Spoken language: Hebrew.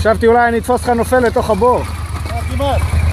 חשבתי אולי אני אתפוס לך נופל לתוך הבור. כמעט.